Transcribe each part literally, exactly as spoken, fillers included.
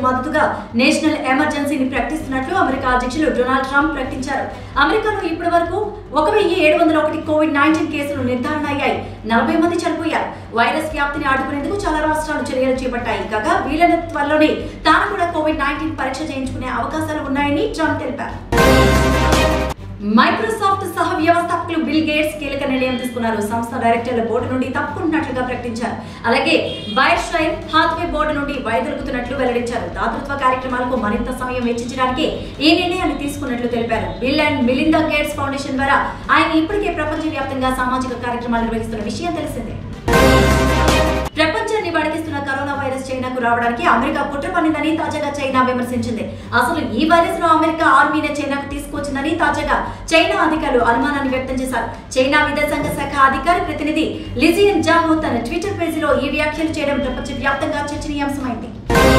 మద్దతుగా నేషనల్ ఎమర్జెన్సీని ప్రకటిస్తున్నట్లు అమెరికా అధ్యక్షులు డొనాల్డ్ ట్రంప్ ప్రకటించారు. అమెరికాలో ఇప్పటి వరకు ఒక వెయ్యి ఏడు వందల ఒకటి కోవిడ్ నైన్టీన్ కేసులు నిర్ధారణ అయ్యాయి. నలభై మంది చనిపోయారు. వైరస్ వ్యాప్తిని అడ్డుకునేందుకు చాలా రాష్ట్రాలు చర్యలు చేపట్టాయి. కాగా వీలైన త్వరలోనే తాను కూడా కోవిడ్ నైన్టీన్ పరీక్ష చేయించుకునే అవకాశాలు ఉన్నాయని ట్రంప్ తెలిపారు. మైక్రోసాఫ్ట్ సహ వ్యవస్థాపకులు బిల్ గేట్స్ కీలక నిర్ణయం తీసుకున్నారు. సంస్థ డైరెక్టర్ల బోర్డు నుండి తప్పుకుంటున్నట్లుగా ప్రకటించారు. అలాగే బైర్షైర్ హాత్వే బోర్డు నుండి వైదొలుగుతున్నట్లు వెల్లడించారు. దాతృత్వ కార్యక్రమాలకు మరింత సమయం వెచ్చించడానికి ఈ నిర్ణయాన్ని తీసుకున్నట్లు తెలిపారు. Bill and Melinda Gates Foundation ద్వారా ఆయన ఇప్పటికే ప్రపంచవ్యాప్తంగా సామాజిక కార్యక్రమాలు నిర్వహిస్తున్న విషయం తెలిసిందే. ప్రపంచాన్ని వణికిస్తున్న కరోనా వైరస్ చైనాకు రావడానికి అమెరికా కుట్ర పన్నిందని తాజాగా చైనా విమర్శించింది. అసలు ఈ వైరస్ ను అమెరికా ఆర్మీనే చైనాకు తీసుకొచ్చిందని తాజాగా చైనా అధికారులు అనుమానాన్ని వ్యక్తం చేశారు. చైనా విదేశాంగ శాఖ అధికారి ప్రతినిధి లిజియన్ జాహో తన ట్విట్టర్ పేజీలో ఈ వ్యాఖ్యలు చేయడం ప్రపంచవ్యాప్తంగా చర్చనీయాంశమైంది.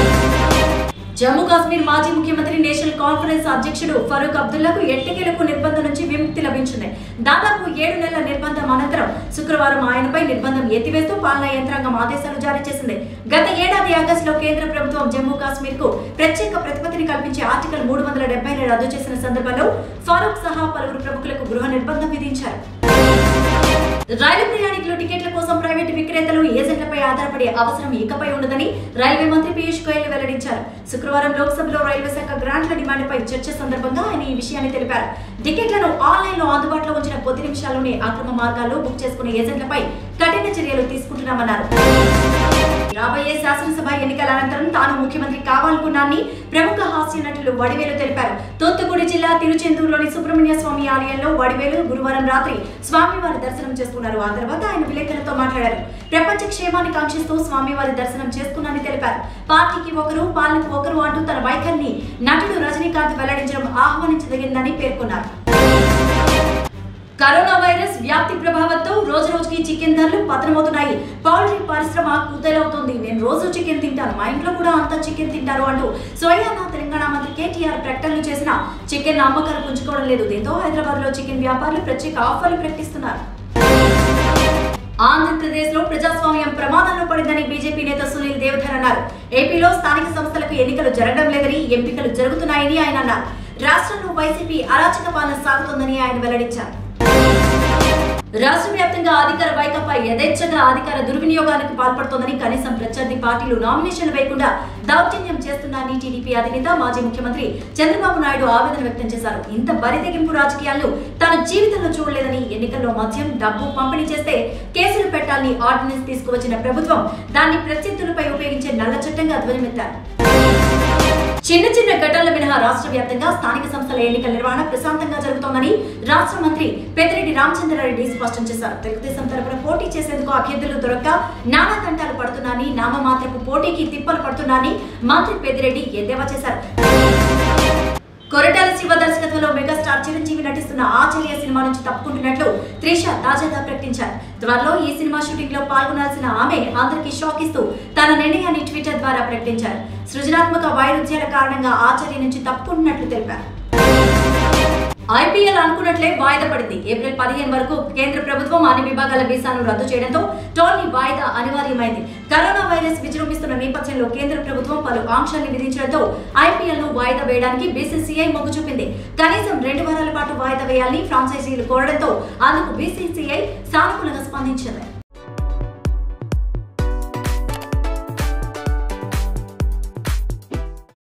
జమ్మూ కాశ్మీర్ మాజీ ముఖ్యమంత్రి నేషనల్ కాన్ఫరెన్స్ అధ్యక్షుడు ఫరూక్ అబ్దుల్లాకు ఎట్టకేలకు నిర్బంధం నుంచి విముక్తి లభించింది. దాదాపు ఏడు నెలల నిర్బంధం అనంతరం శుక్రవారం ఆయనపై నిర్బంధం ఎత్తివేస్తూ పాలనా యంత్రాంగం ఆదేశాలు జారీ చేసింది. గత ఏడాది ఆగస్టులో కేంద్ర ప్రభుత్వం జమ్మూ కాశ్మీర్ కు ప్రత్యేక ప్రతిపత్తిని కల్పించే ఆర్టికల్ మూడు వందల డెబ్బై రద్దు చేసిన సందర్భంలో ఫరూక్ సహా పలువురు ప్రముఖులకు గృహ నిర్బంధం విధించారు. రైలు ప్రయాణికులు టికెట్ల కోసం ప్రైవేటు విక్రేతలు ఏజెంట్లపై ఆధారపడే అవసరం ఇకపై ఉండదని రైల్వే మంత్రి పీయూష్ గోయల్ వెల్లడించారు. శుక్రవారం లోక్సభలో రైల్వే శాఖ గ్రాంట్ల డిమాండ్పై చర్చ సందర్భంగా ఆయన ఈ విషయాన్ని తెలిపారు. టికెట్లను ఆన్లైన్ లో అందుబాటులో ఉంచిన కొద్ది నిమిషాల్లోనే అక్రమ మార్గాల్లో బుక్ చేసుకునే ఏజెంట్లపై కఠిన చర్యలు తీసుకుంటున్నామన్నారు. రాబోయే శాసనసభ ఎన్నికల అనంతరం తాను ముఖ్యమంత్రి కావాలనుకున్నానని ప్రముఖ హాస్య నటులు వడివేలు తెలిపారు. తూత్తుకుడి జిల్లా తిరుచెందూరులోని సుబ్రహ్మణ్య స్వామి ఆలయంలో వడివేలు గురువారం రాత్రి స్వామివారి దర్శనం చేసుకున్నారు. ఆ తర్వాత ఆయన విలేకరులతో మాట్లాడారు. ప్రపంచ క్షేమాన్ని కాంక్షిస్తూ స్వామివారి దర్శనం చేసుకున్నానని తెలిపారు. పార్టీకి ఒకరు పాలనకు ఒకరు అంటూ తన వైఖరిని నటుడు రజనీకాంత్ వెల్లడించడం ఆహ్వానించదగిందని పేర్కొన్నారు. కరోనా వైరస్ వ్యాప్తి ప్రభావంతో రోజు రోజుకి చికెన్ ధరలు పతనమవుతున్నాయి. పౌల్ట్రీ పరిశ్రమ కుదేలవుతోంది. నేను రోజు చికెన్ తింటాను, మా ఇంట్లో కూడా అంతా చికెన్ తింటారు అంటూ స్వయానా తెలంగాణ మంత్రి కేటీఆర్ ప్రకటనలు చేసిన చికెన్ అమ్మకాలు పుంజుకోవడం లేదు. దీంతో హైదరాబాద్ లో చికెన్ వ్యాపారులు ప్రత్యేక ఆఫర్లు ప్రకటిస్తున్నారు. ఆంధ్రప్రదేశ్ లో ప్రజాస్వామ్యం ప్రమాదంలో పడిందని బీజేపీ నేత సునీల్ దేవధర్ అన్నారు. ఏపీలో స్థానిక సంస్థలకు ఎన్నికలు జరగడం లేదని, ఎంపికలు జరుగుతున్నాయని ఆయన అన్నారు. రాష్ట్రంలో వైసీపీ అరాచక పాలన సాగుతోందని ఆయన వెల్లడించారు. రాష్ట్ర వ్యాప్తంగా అధికార వైకాపా యథేచ్ఛగా అధికార దుర్వినియోగానికి పాల్పడుతోందని, కనీసం ప్రత్యర్థి పార్టీలు నామినేషన్లు వేయకుండా దౌర్జన్యం చేస్తున్నారని టీడీపీ అధినేత మాజీ ముఖ్యమంత్రి చంద్రబాబు నాయుడు ఆవేదన వ్యక్తం చేశారు. ఇంత బరితెగింపు రాజకీయాలను తన జీవితంలో చూడలేదని, ఎన్నికల్లో మద్యం డబ్బు పంపిణీ చేస్తే కేసులు పెట్టాలని ఆర్డినెన్స్ తీసుకువచ్చిన ప్రభుత్వం దాన్ని ప్రత్యర్థులపై ఉపయోగించే నల్ల చట్టంగా ధ్వజమెత్తారు. చిన్న చిన్న ఘటనల మినహా రాష్ట్ర వ్యాప్తంగా స్థానిక సంస్థల ఎన్నికల నిర్వహణ ప్రశాంతంగా జరుగుతోందని రాష్ట్ర మంత్రి పెద్దిరెడ్డి రామచంద్రారెడ్డి స్పష్టం చేశారు. తెలుగుదేశం తరపున పోటీ చేసేందుకు అభ్యర్థులు దొరక్క నానా తంటాలు పడుతున్నారని, నామమాత్రపు పోటీకి తిప్పలు పడుతున్నారని మంత్రి పెద్దిరెడ్డి ఎద్దేవా చేశారు. కొరటాల శివ దర్శకత్వంలో మెగాస్టార్ చిరంజీవి నటిస్తున్న ఆచార్య సినిమా నుంచి తప్పుకుంటున్నట్లు త్రిష తాజాగా ప్రకటించారు. త్వరలో ఈ సినిమా షూటింగ్ లో పాల్గొనాల్సిన ఆమె అందరికీ షాక్ ఇస్తూ తన నిర్ణయాన్ని ట్విట్టర్ ద్వారా ప్రకటించారు. సృజనాత్మక వైరుధ్యాల కారణంగా ఆచార్య నుంచి తప్పుకుంటున్నట్లు తెలిపారు. ఐపీఎల్ అనుకున్నట్లే వాయిదా పడింది. ఏప్రిల్ పదిహేను వరకు కేంద్ర ప్రభుత్వం అన్ని విభాగాల వీసాను రద్దు చేయడంతో టోర్నీ వాయిదా అనివార్యమైంది. కరోనా వైరస్ విజృంభిస్తున్న నేపథ్యంలో కేంద్ర ప్రభుత్వం పలు ఆంక్షల్ని విధించడంతో ఐపీఎల్ ను వాయిదా వేయడానికి బీసీసీఐ మొగ్గు చూపింది. కనీసం రెండు వారాల పాటు వాయిదా వేయాలని ఫ్రాంచైజీలు కోరడంతో అందుకు బీసీసీఐ సానుకూలంగా స్పందించింది.